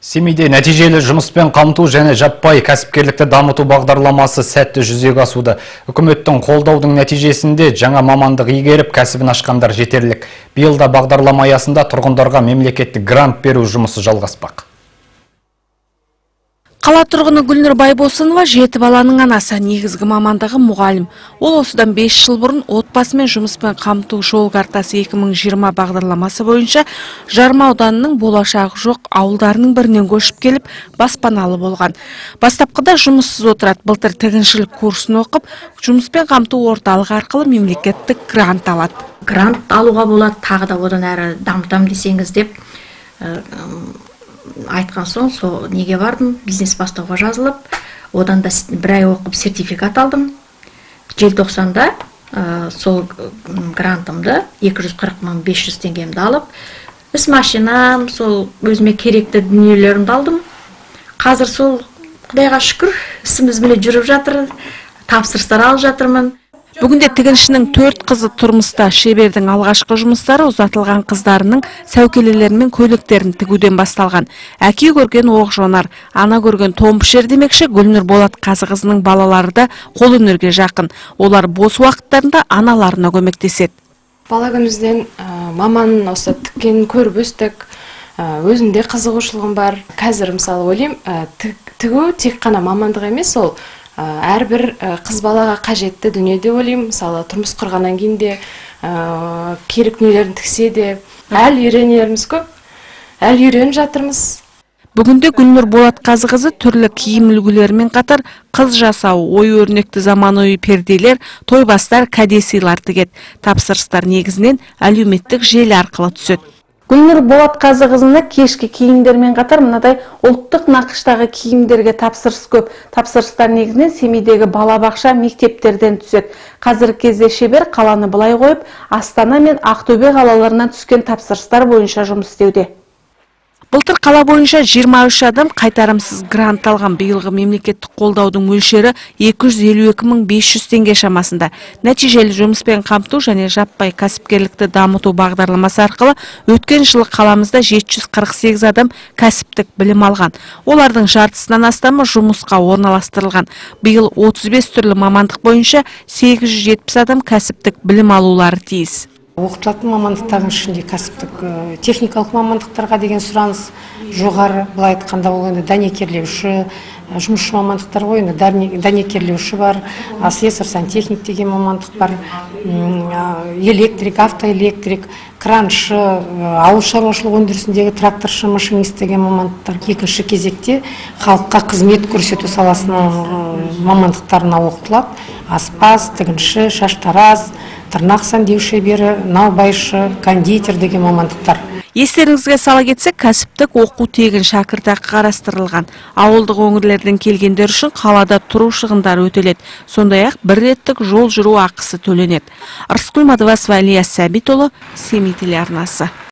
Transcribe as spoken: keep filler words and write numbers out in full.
Семейде нәтижелі жұмыспен қамту және жаппай кәсіпкерлікті дамыту бағдарламасы сәтті жүзеге асуда. Үкіметтің қолдаудың нәтижесінде жаңа мамандық игеріп, кәсібін ашқандар жетерлік. Биылда бағдарлама аясында тұрғындарға мемлекеттік грант беру жұмысы жалғаспақ. Қала тұрғыны Гүлнұр Байбосынова жеті баланың анасы, негізгі мамандығы мұғалім. Ол осыдан бес жыл бұрын отбасымен жұмыспен қамту жол картасы екі мың жиырма бағдарламасы бойынша Жарма ауданының болашағы жоқ ауылдарының бірінен көшіп келіп, баспаналы болған. Бастапқыда жұмыссыз отырады, былтыр тігіншілік курсын оқып, жұмыспен қамту орталығы арқылы мемлекеттік грант алады. Грант алуға болады, тағы да одан әрі дамытам десеңіз деп айтқан соң, сол неге бардым, бизнес бастауға жазылып, одан да бір ай оқып сертификат алдым. Желтоқсанда сол грантымды екі жүз қырық мың бес жүз теңгемді алып, іс машинам, сол өзіме керекті дүниелерімді алдым. Қазір сол Құдайға шүкір, ісіміз біле жүріп жатыр, тапсырыстар алып жатырмын. Бүгінде тігіншінің төрт қызы тұрмыста. Шебердің алғашқы жұмыстары ұзатылған қыздарының сәукелелері мен көйлектерін тігуден басталған. Әке көрген оқ жонар, ана көрген томпышер демекші, Гүлнұр Болатқазықызының балалары да қол өнерге жақын. Олар бос уақыттарында аналарына көмектеседі. Бала күнімізден маманың осы тіккенін көріп өстік, өзімде қызығушылығым бар. Қазір мысалы ойлаймын, тігу тек қана мамандық емес, ол әрбір қыз балаға қажетті дүние деп ойлаймын. Мысалы тұрмыс құрғаннан кейін де керек дүниелерін тіксе де әлі үйренеріміз көп, әлі үйреніп жатырмыз. Бүгінде Гүлнұр Болатқазықызы түрлі киім үлгілерімен қатар қыз жасау, ой өрнекті заманауи перделер, тойбастар, кәдесыйлар тігеді. Тапсырыстар негізінен әлеуметтік желі арқылы түседі. Гүлнұр Болатқазықызына кешкі киімдермен қатар мынадай ұлттық нақыштағы киімдерге тапсырыс көп. Тапсырыстар негізінен Семейдегі балабақша, мектептерден түседі. Қазіргі кезде шебер қаланы былай қойып, Астана мен Ақтөбе қалаларынан түскен тапсырыстар бойынша жұмыс істеуде. Былтыр қала бойынша жиырма үш адам қайтарымсыз грант алған. Биылғы мемлекеттік қолдаудың мөлшері екі жүз елу екі мың бес жүз теңге шамасында. Нәтижелі жұмыспен қамту және жаппай кәсіпкерлікті дамыту бағдарламасы арқылы өткен жылы қаламызда жеті жүз қырық сегіз адам кәсіптік білім алған. Олардың жартысынан астамы жұмысқа орналастырылған. Биыл отыз бес түрлі мамандық бойынша сегіз жүз жетпіс адам кәсіптік білім алулары тиіс. Оқытылатын мамандықтардың ішінде кәсіптік техникалық мамандықтарға деген сұраныс жоғары. Былай айтқанда ол енді дәнекерлеуші, жұмысшы мамандықтар ғой, енді дәнекерлеуші бар, слесарь сантехник деген мамандық бар, электрик, автоэлектрик, краншы, ауыл шаруашылық өндірісіндегі тракторшы, машинист деген мамандықтар. Екінші кезекте халыққа қызмет көрсету саласының мамандықтарына оқытылады. Аспаз, тігінші, шаштараз, тырнақ сәндеу шебері, наубайшы, кондитер деген мамандықтар. Естеріңізге сала кетсек, кәсіптік оқу тегін шәкіртақы қарастырылған. Ауылдық өңірлерден келгендер үшін қалада тұру шығындары өтеледі. Сондай-ақ бір реттік жол жүру ақысы төленеді. Ырысқұл Мадывасова, Ильяс Сәбитұлы, Семей телеарнасы.